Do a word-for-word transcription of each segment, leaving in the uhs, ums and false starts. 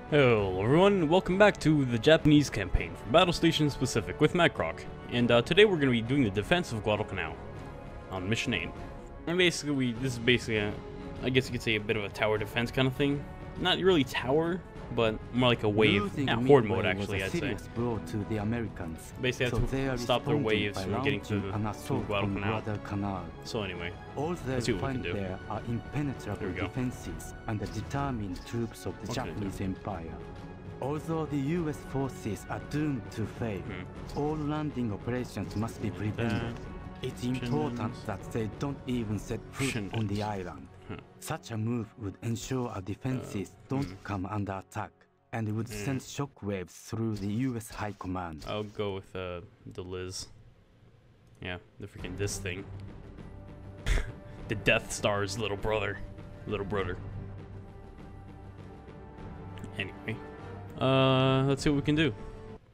Hello everyone, welcome back to the Japanese campaign from Battle Station Pacific with Macroc. And uh, today we're going to be doing the defense of Guadalcanal on Mission eight. And basically, we, this is basically, a, I guess you could say a bit of a tower defense kind of thing. Not really tower, but more like a wave, yeah, horde mode actually, I'd say. Blow to the Americans. Basically, so have to stop their waves from getting to, to Guadalcanal. Canal. So anyway, all let's see what we can do. There are impenetrable defenses and the determined troops of the what Japanese Empire. Although the U S forces are doomed to fail, hmm. all landing operations must be prevented. It's important that they don't even set foot on the island. Huh. Such a move would ensure our defenses uh, don't hmm. come under attack, and it would mm. send shockwaves through the U S High Command. I'll go with uh, the Liz. Yeah, the freaking this thing. The Death Star's little brother. Little brother. Anyway. Uh, let's see what we can do.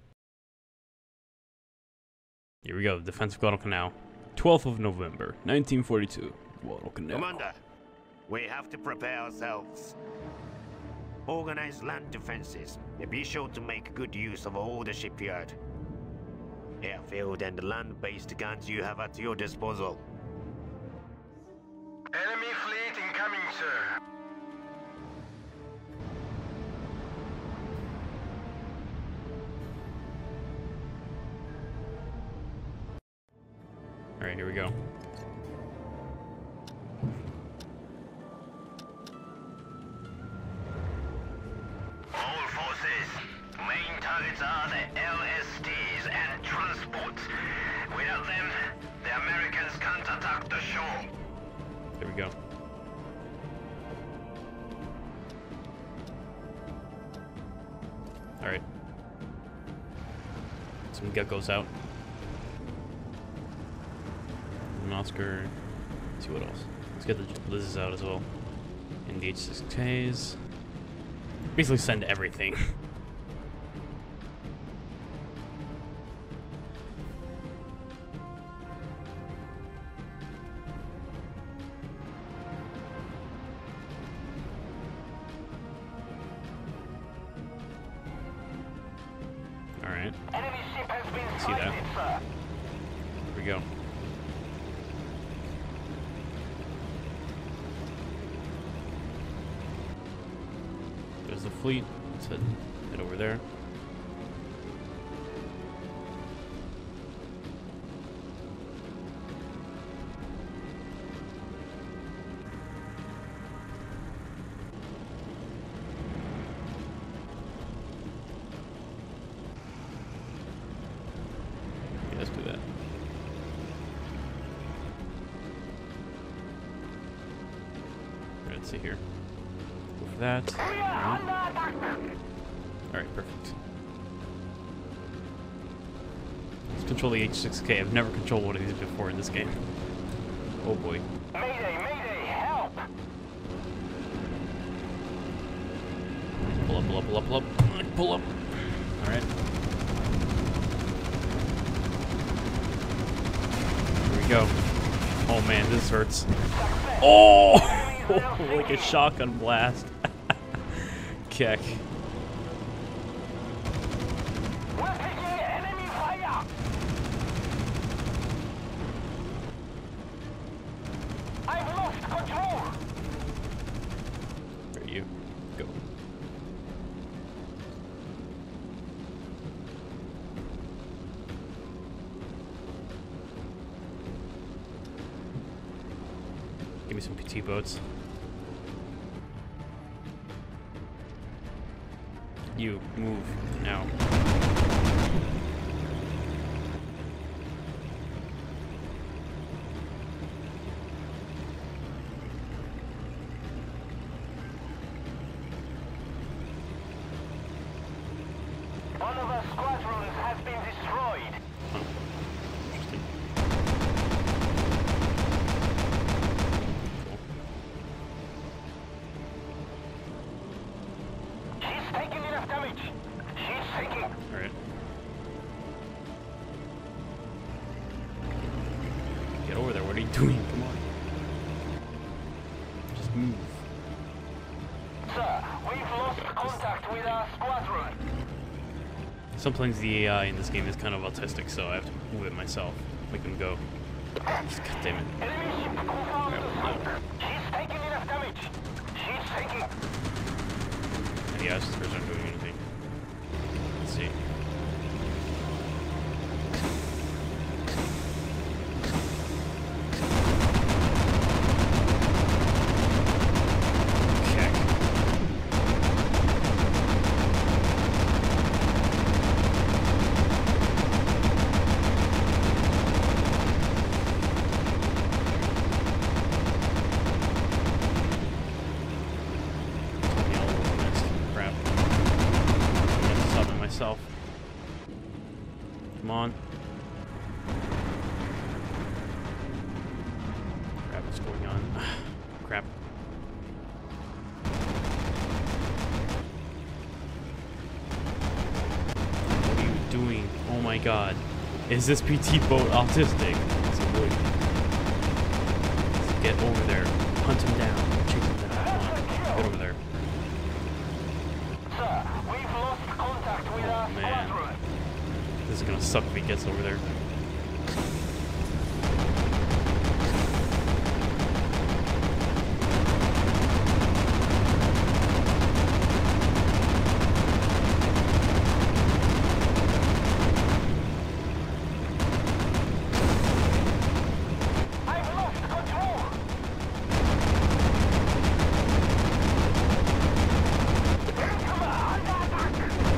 Here we go, Defense of Guadalcanal. twelfth of November, nineteen forty-two. Guadalcanal. Commander, we have to prepare ourselves. Organize land defenses and be sure to make good use of all the shipyard, airfield, and the land-based guns you have at your disposal. Enemy fleet incoming, sir. Alright, here we go. All forces, main targets are the L S Ts and transports. Without them, the Americans can't attack the shore. There we go. Alright. Some geckos out. An Oscar. Let's see what else. Let's get the Blizzes out as well. And the H six Ks. Basically send everything. Alright. See that? Here we go. There's the fleet. Let's head, head over there. Okay, let's do that. Right, let's see here. Go for that. Alright, perfect. Let's control the H six K. I've never controlled one of these before in this game. Oh boy. Mayday, mayday, help! Pull up, pull up, pull up, pull up. Pull up. Alright. Here we go. Oh man, this hurts. Oh! Like a shotgun blast. Keck. There you go. Give me some P T boats. You move now. One of our squadrons has been destroyed. Oh, interesting. Cool. She's taking enough damage. She's sinking. All right. Get over there. What are you doing? Come on. Just move. Sir, we've lost contact with our squadron. Sometimes the A I in this game is kind of autistic, so I have to move it myself. Make them go. God damn it. Enemy ship confirmed to sunk. She's taking enough damage. She's taking. And the Astros aren't doing anything. Let's see. Come on. Crap, what's going on? Crap. What are you doing? Oh my god. Is this P T boat autistic? Is it really? Let's get over there. Hunt him down. Chase him down. Come on. Get over there. Sir, we've lost contact with Oh, our man. squadron. This is gonna suck if he gets over there. I've lost control. Come on, attack.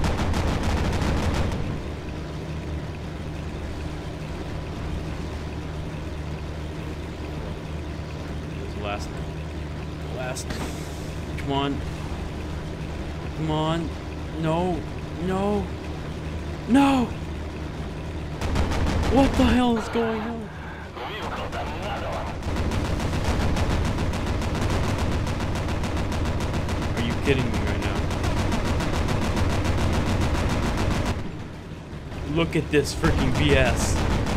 Last, last, come on, come on, no, no, no, what the hell is going on? We've got another one. Are you kidding me right now? Look at this freaking B S.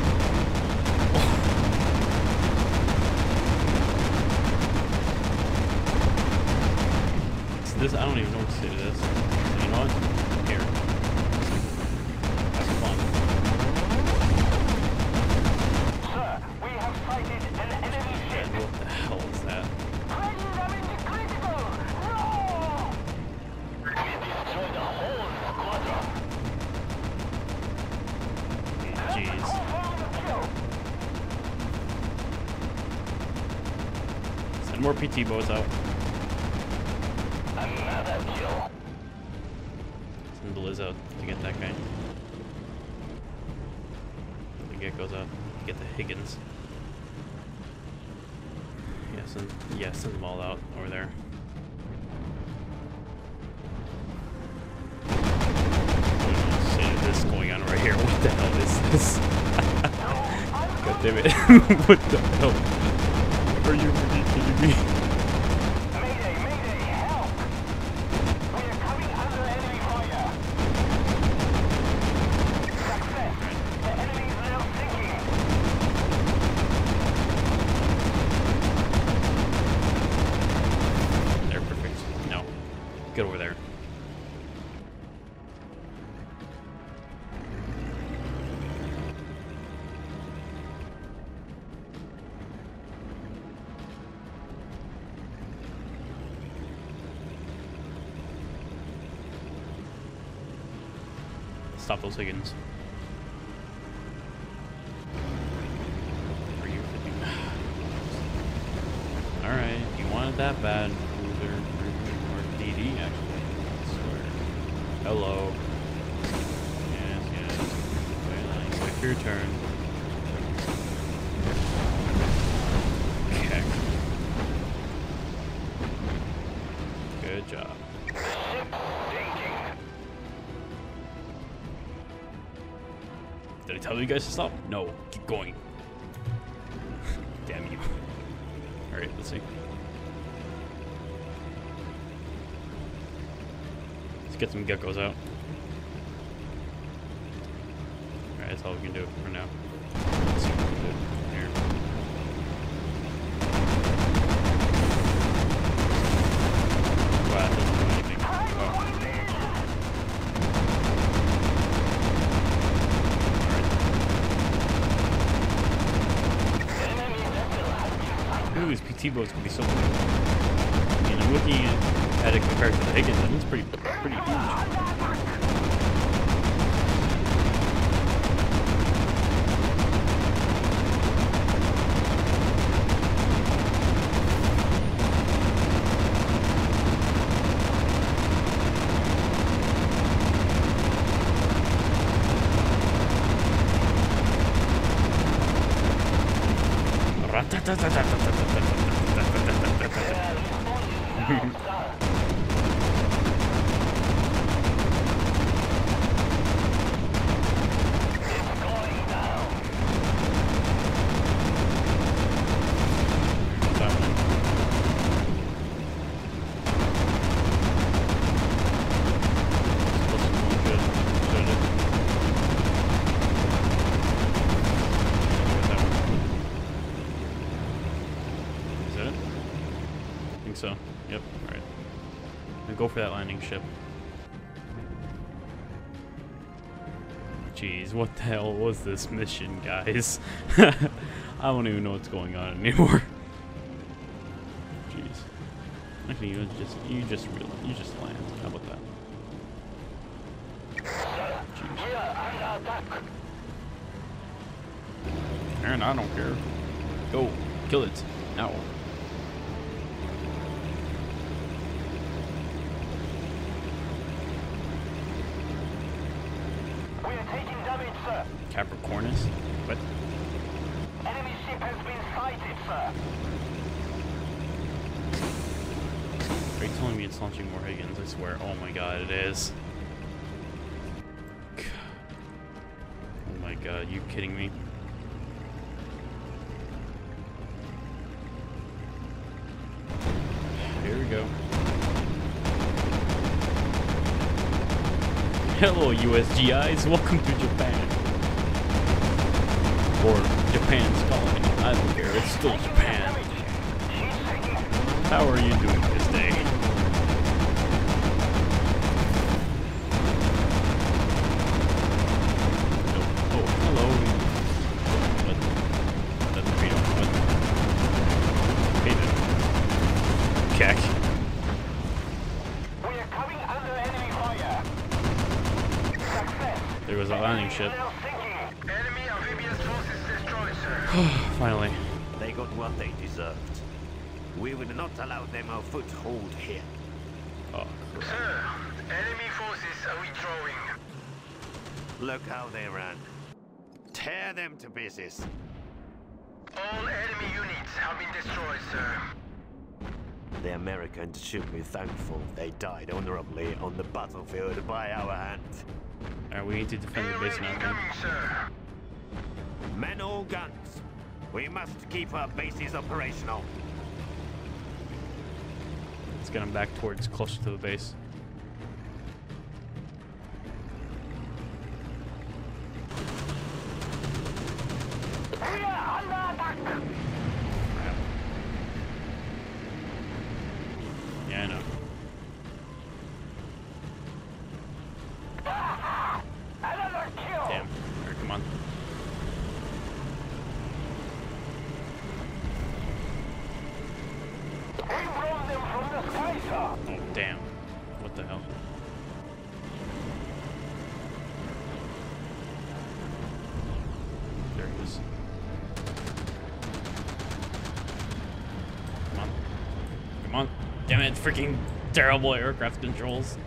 This, I don't even know what to say to this. So you know what? Here. Have fun. Sir, we have sighted an enemy ship. And what the hell is that? Bring them into critical. No! We destroyed the whole squadron. Jeez. Confirm the kill. Send more P T boats out. Another kill. Send the Liz out to get that guy. The get goes out to get the Higgins. Yeah, send, yeah, send them all out over there. I don't know what to say to this going on right here. What the hell is this? God damn it. What the hell? Are you really kidding me? Mayday, mayday, help! We are coming under enemy fire. Success! The enemy is now sinking. They're perfect. No. Get over there. Stop those Higgins. Are you freaking... Alright, you wanted that bad. Loser, or D D, actually. I swear. Hello. Yes, yes. Very nice. Wait for your turn. Okay. Good job. Did I tell you guys to stop? No. Keep going. Damn you. Alright, let's see. Let's get some geckos out. Alright, that's all we can do for now. Let's see what we can do here. Wow, that doesn't do anything. Oh. T-boats can be so big. I mean, I'm looking at it compared to the Higgins, and it's pretty, pretty huge. So, yep, alright. Now go for that landing ship. Jeez, what the hell was this mission, guys? I don't even know what's going on anymore. Jeez. Actually, you just you just real you just land. How about that? Jeez. Aaron, I don't care. Go, kill it now. Capricornus? What? Enemy ship has been sighted, sir. Are you telling me it's launching more Higgins? I swear. Oh my god, it is. Oh my god, you kidding me? Here we go. Hello, U S G Is. Welcome to Japan. Or Japan's colony. I don't care. It's still Japan. How are you doing this day? Oh, oh hello. What? That's we don't what? Hey then. Cack. We are coming under enemy fire. Success. There was a landing ship. Enemy amphibious forces destroyed, sir. Finally. They got what they deserved. We will not allow them a foothold here. Oh, Sir, enemy forces are withdrawing. Look how they ran. Tear them to pieces. All enemy units have been destroyed, sir. The Americans should be thankful they died honorably on the battlefield by our hand. Alright, we need to defend the base now. Incoming, sir. Men all guns. We must keep our bases operational. Let's get them back towards closer to the base. We are under attack. Yeah, I know. Another kill. Damn. Alright, come on. We blow them from the sky, sir. Oh, damn. What the hell? There he is. Come on. Come on. Damn it, freaking terrible aircraft controls.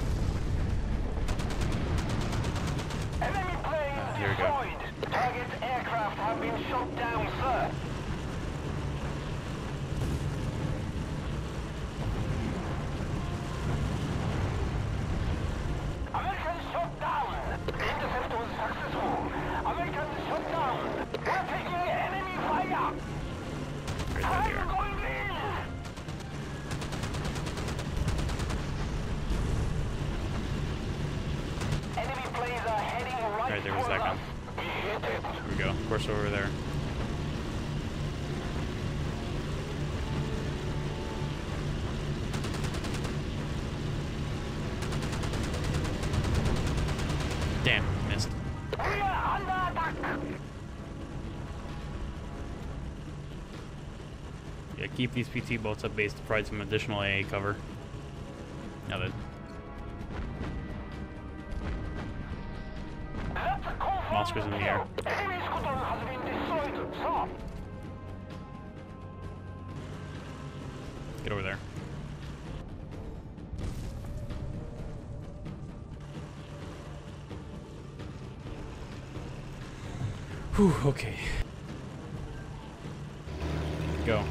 Enemy plane Ah, here we go. destroyed. Target aircraft have been shot down, sir. Americans shot down. Intercept was successful. Americans shot down. We're taking enemy fire. Right I'm there. going in. Enemy planes are heading right Alright, there was that towards gun. us. We hit it. Here we go. Of course, over there. Damn, missed. We are under attack. Yeah, keep keep these P T boats at base to provide some additional A A cover. Now that Moscow's in the air. Get over there. Whew, okay. Go.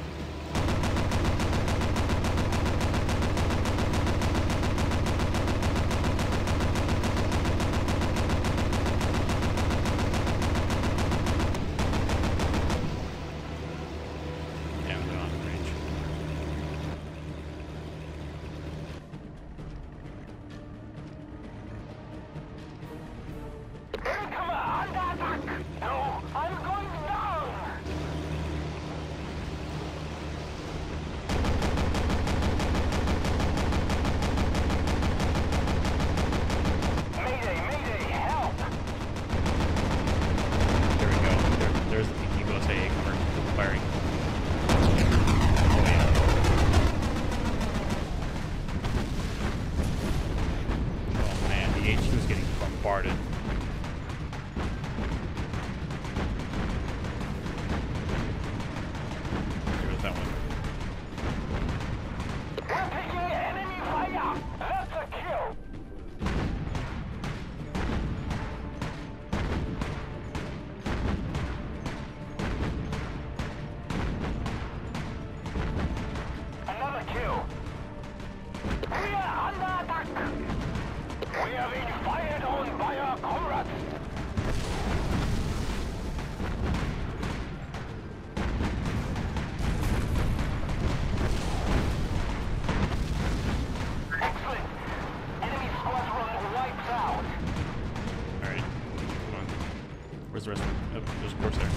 Where's the rest of them? Oh, there's a course there.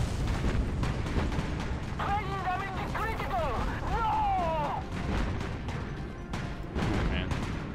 Oh, man.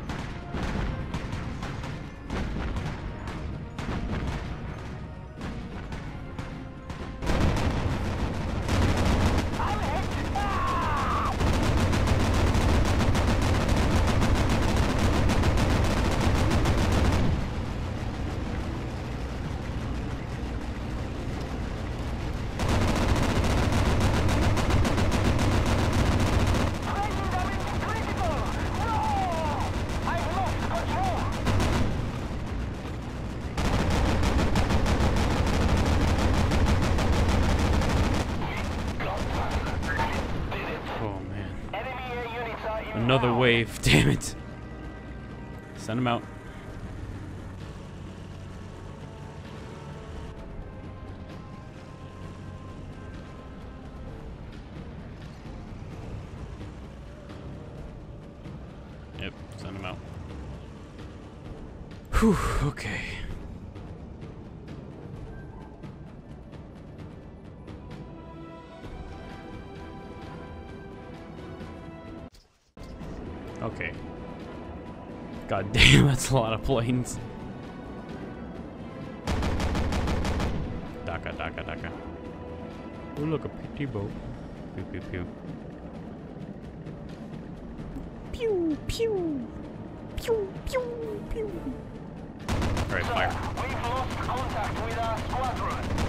Another wave, damn it. Send him out. Yep, send him out. Whew, okay. Okay. God damn, that's a lot of planes. Daka, Daka, Daka. Oh, look, a P T boat. Pew, pew, pew. Pew, pew. Pew, pew, pew. Alright, fire. We've lost contact with our squadron.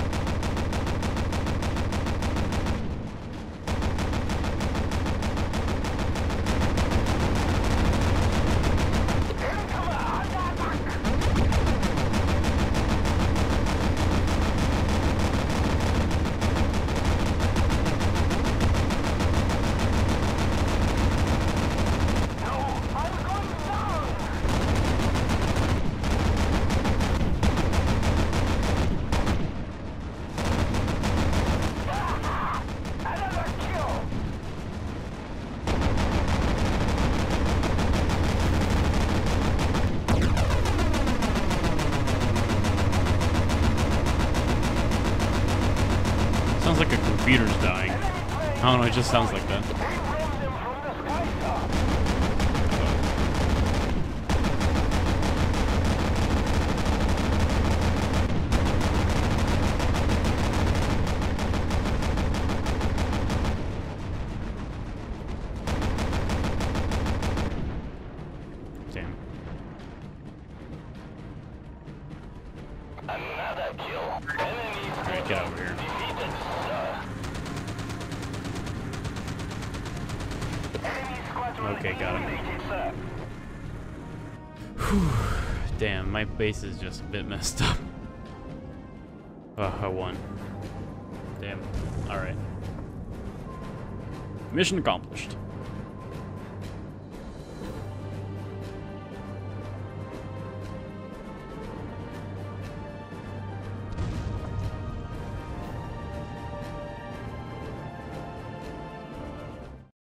Sounds like a computer's dying. I don't know, it just sounds like that. Another kill. Enemy Alright, get over here. defeated, sir. Enemy squadron Okay, got him. eliminated, sir. Whew. Damn, my base is just a bit messed up. Oh, I won. Damn. Alright. Mission accomplished.